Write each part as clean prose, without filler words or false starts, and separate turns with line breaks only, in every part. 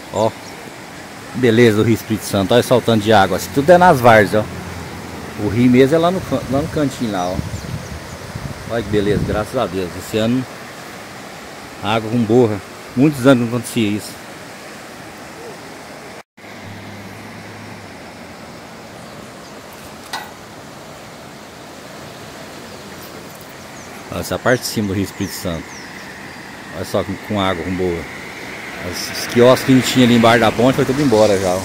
Ó, beleza do Rio Espírito Santo. Olha só o tanto de água. Isso tudo é nas várzeas, ó. O rio mesmo é lá no cantinho lá, ó. Olha que beleza, graças a Deus. Esse ano, água com borra. Muitos anos não acontecia isso. Essa é a parte de cima do Rio Espírito Santo. Olha só com água, com boa. Os quiosques que a gente tinha ali embaixo da ponte foi tudo embora já, ó.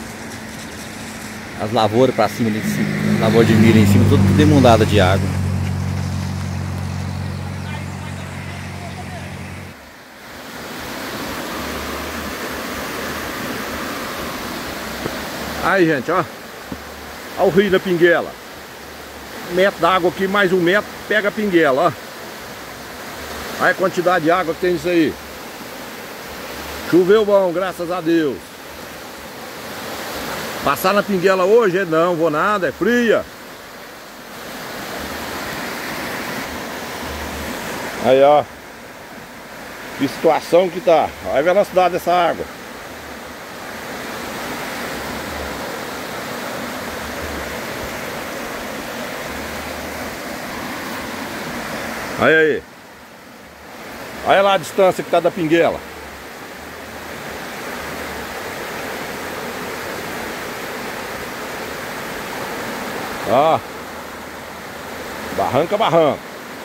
As lavouras pra cima ali de cima, lavoura de milho em cima, tudo inundada de água.
Aí, gente, ó. Olha o rio da Pinguela. 1 metro d'água aqui, mais 1 metro, pega a Pinguela, ó. Olha a quantidade de água que tem nisso aí. Choveu bom, graças a Deus. Passar na Pinguela hoje? Não, vou nada, é fria. Aí, ó. Que situação que tá. Olha a velocidade dessa água. Aí. Olha lá a distância que tá da Pinguela. Ó. Barranco a barranco.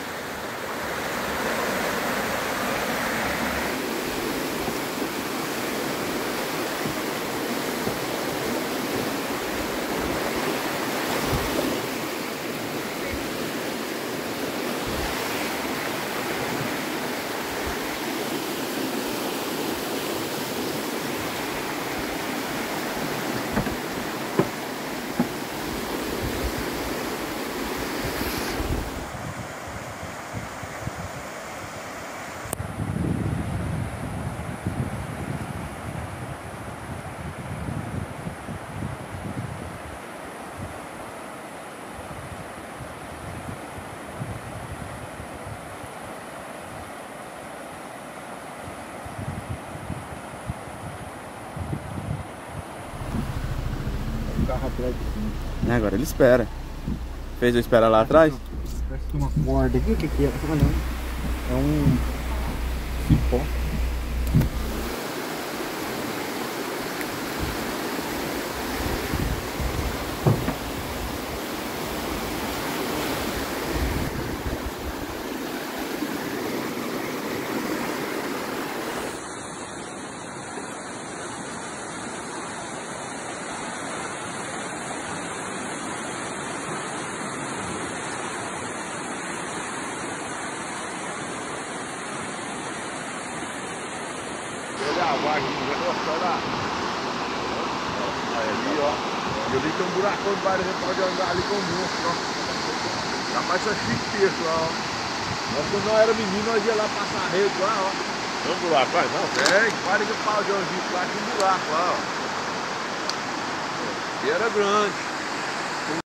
Carro atrás de cima.
Agora ele espera. Fez eu esperar lá atrás?
Parece que uma corda aqui, o que é? É um cipó.
Vai gostar lá. Aí, ó. E ali tem um buracão de bairro, a gente pode andar ali com o monstro, ó. Já faz essa chique lá, ó. Nós quando não era menino, nós ia lá passar a rede lá, ó. Tem um buraco lá, não? Tem, 40 pau de angico lá, tinha um buraco lá, ó. E era grande.